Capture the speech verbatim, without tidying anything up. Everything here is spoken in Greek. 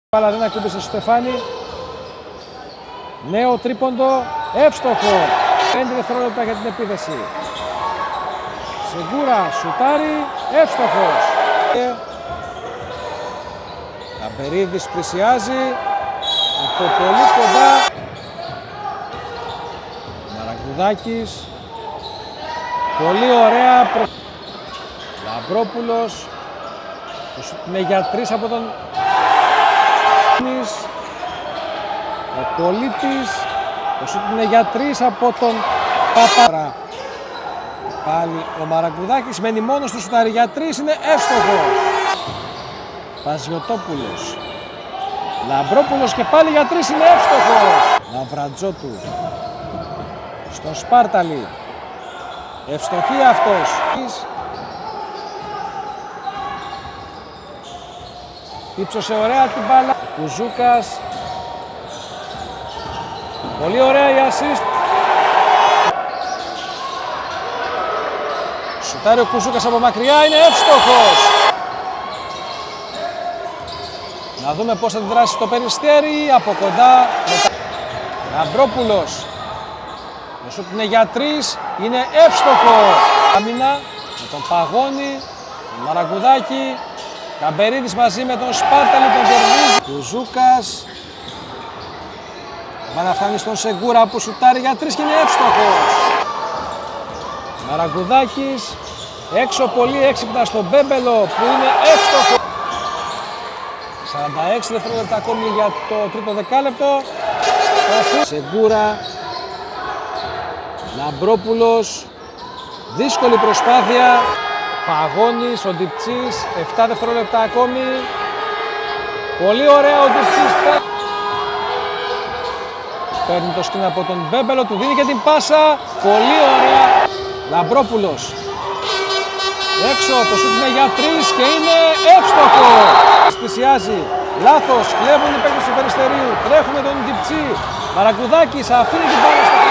Μπάλα δεν ακούμπησε στο Στεφάνι. Νέο τρίποντο, εύστοχο. πέντε δευτερόλεπτα για την επίθεση. Σεγούρα, σουτάρι, εύστοχος. Καμπερίδης πλησιάζει από πολύ κοντά. Μαραγκουδάκης. Πολύ ωραία. Προ... Λαμπρόπουλος. Είναι για τρεις από τον... Ο Πολίτης. Το σούτ είναι για τρεις από τον Παπάρα. Πάλι ο Μαραγκουδάκης μένει μόνος του, σουτάρει για τρεις, είναι εύστοχο. Παζιωτόπουλος. Λαμπρόπουλος και πάλι για τρεις, είναι εύστοχο. Ναυρατζότου. Στον Σπάρταλη. Ευστοχή αυτός. Ήψωσε ωραία την μπάλα. Κουζούκας. Πολύ ωραία η assist. Σουτάρει ο Κουζούκας από μακριά, είναι εύστοχος. Να δούμε πώς θα αντιδράσει το Περιστέρι. Από κοντά. Λαμπρόπουλος. Το σουτ είναι για τρεις, είναι εύστοχο. Άμυνα με τον Παγώνη, τον Μαραγκουδάκη. Καμπερίδης μαζί με τον Σπάρταλη, τον κερδίζει. Κουζούκας. Μπάλα φτάνει στον Σεγούρα που σουτάρει για τρεις και είναι εύστοχος. Μαραγκουδάκης. Έξω πολύ έξυπνα στον Μπέμπελο που είναι εύστοχο. σαράντα έξι δευτερόλεπτα ακόμη για το τρίτο δεκάλεπτο. Σεγούρα. Λαμπρόπουλος. Δύσκολη προσπάθεια. Παγώνης, ο Ντιπτσής, επτά δευτερόλεπτα ακόμη. Πολύ ωραία ο Ντιπτσής. Παίρνει το σκριν από τον Μπέμπελο, του δίνει και την πάσα. Πολύ ωραία. Λαμπρόπουλος. Έξω, το σούτ είναι για τρεις και είναι εύστοχο. Πλησιάζει. Λάθος, κλέβουν οι παίκτες του Περιστερίου. Τρέχουν τον Ντιπτσί. Μαραγκουδάκης αφήνει την μπάλα στο